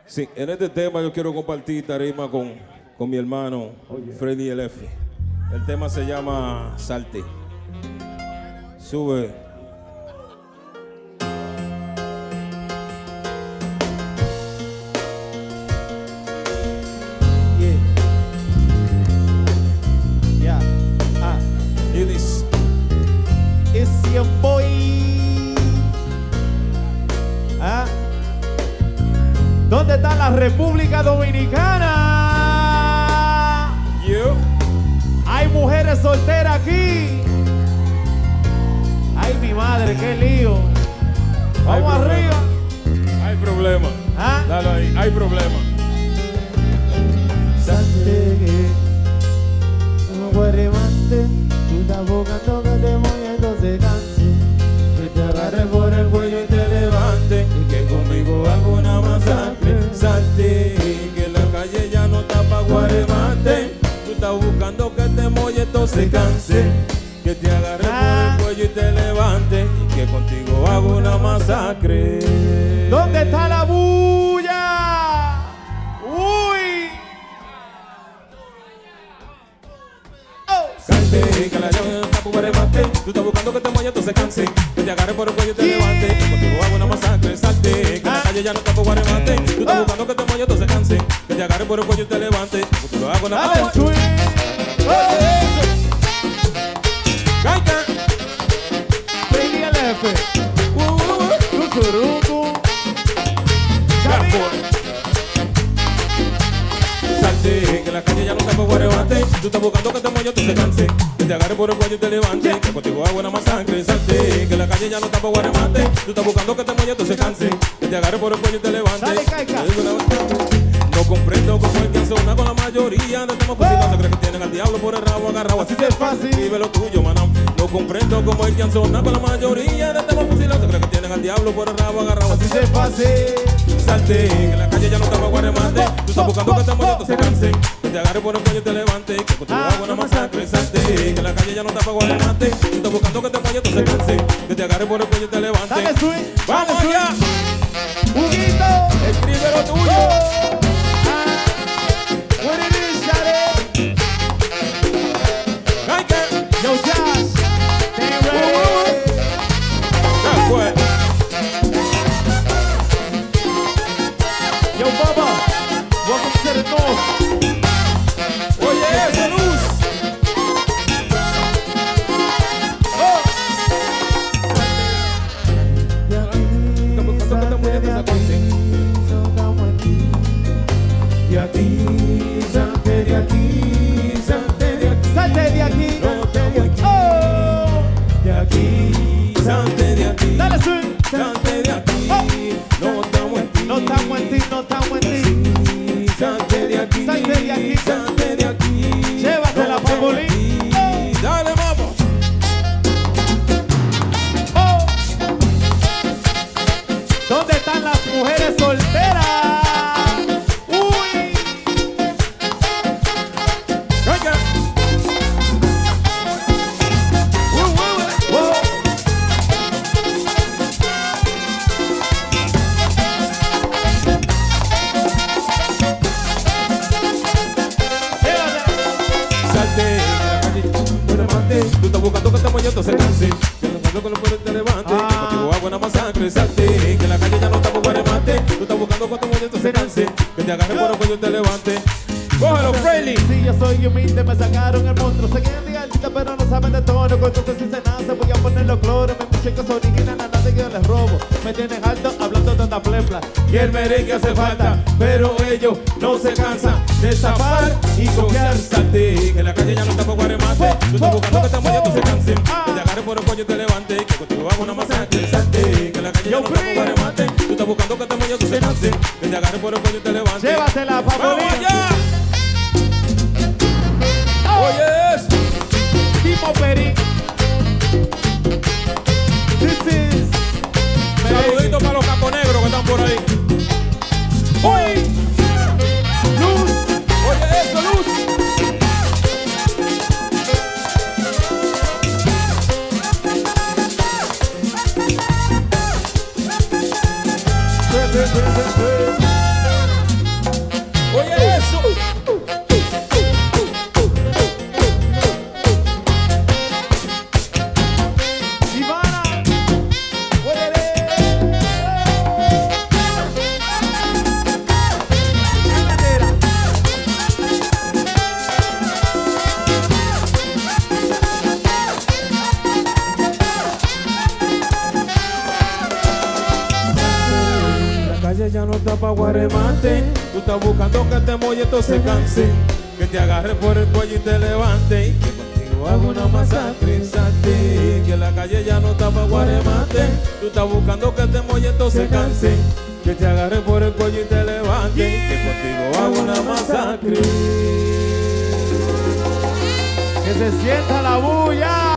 Sí, en este tema yo quiero compartir tarima con mi hermano Freddy el F. El tema se llama Salte. Sube. Y dice, es tiempo y... ¿Dónde está la República Dominicana? yo. Hay mujeres solteras aquí. Ay, mi madre, qué lío. Vamos arriba. Hay problema. Dale ahí, hay problema. Salte, no guaremante. Tú estás buscando que te moviendo se canse. Que te agarre por el cuello y te levante. Y que conmigo haga una masacre. Salte, que la calle ya no está pa' guaremate. Tú estás buscando que te molle, esto se canse. Que te agarre por el cuello y te levante. Y que contigo haga una masacre. ¿Dónde está la bulla? ¡Uy! Salte, que la llave no está pa' guaremate. Tú estás buscando que te molle, esto se canse. Que te agarre por el cuello y te levante. Y contigo haga una masacre. Salte, que la calle ya no está pa' guaremate. Tú estás buscando que te molle, esto se canse. Que te agarre por el cuello y te levante. Contigo haga una masacre. Freddy el F. Tuzuruku. Salte, que la calle ya no está pa' guaremate. Tú estás buscando que te molle, tú se canse. Que te agarre por el cuello y te levante. Que contigo haga una masacre. Salte, que la calle ya no está pa' guaremate. Tú estás buscando que te molle, tú se canse. Que te agarre por el cuello y te levante. Dale, caica. No comprendo cómo es que zona con la mayoría de temas fusilados. Creen que tienen al diablo por el rabo agarrado. Así es fácil. Vive lo tuyo, manao. No comprendo cómo es que zona con la mayoría de temas fusilados. Creen que tienen al diablo por el rabo agarrado. Así es fácil. Salte, que la calle ya no está pa' guaremate. Tú estás buscando que te molle, tú se canse. Que te agarre por el cuello y te levante. Que contigo haga una masacre. Salte, que la calle ya no está pa' guaremate. Tú estás buscando que te molle, tú se canse. Que te agarre por el cuello y te levante. Dale swing. ¡Vamos allá! Juguito. Escribe lo tuyo. What it is, shawty? Yo, Josh. Stay ready. Ya fue. Yo, Bubba. Welcome to the north. Oye, eso, Luz. De aquí, salte de aquí, salte de aquí. Salte de aquí. No estamos aquí. Oh. De aquí, salte de aquí. Dale swing. Salte de aquí. No estamos en ti. No estamos en ti, no estamos en ti. Salte de aquí. Salte de aquí. Salte de aquí. Llévatela, No estamos Populi. en ti. Dale, vamos. Oh. ¿Dónde están las mujeres solteras? Uy. Venga. Oh. Llévatela. Salte, que la calle ya no guaremate. Tú estás buscando que te molle, esto se canse. Que los cuando con los pueblos te levante. Ah. Contigo hago una masacre. Salte, que la calle ya no está por guaremate. Tú estás buscando que te molle, esto se canse. Que te agarre por el cuello y te levante. Cógelo, Freely. Si yo soy humilde, me sacaron el monstruo. Sé que en altita, pero no saben de tono. Entonces si se nace, voy a ponerlo cloro. Mi música es original, nada que yo les robo. Me tienen alto hablando tanta plepla. Y el merengue hace falta, pero ellos no se cansan de zafar y confiar. Salte, que la calle ya no está por guaremate. Tú estás buscando que te molle, tú se canse. Que te agarre por el cuello y te levante. Que contigo haga una masacre. Salte, que la calle ya no está por guaremate. Tú estás buscando que te molle, tú se canse. Que te agarre por el cuello y te levante. Llévatela, ¡Vamos favorita. allá! Oye esto. Tipo Peri. This is Saluditos para los caconegros que están por ahí. Uy. Luz. Oye eso, Luz. calle ya no está pa' guaremate. Tú estás buscando que este molleto se canse, que te agarre por el cuello y te levante, y que contigo haga una masacre a ti. Que la calle ya no está pa' guaremate. Tú estás buscando que este molleto se canse, que te agarre por el cuello y te levante, y que contigo haga una masacre. Que se sienta la bulla.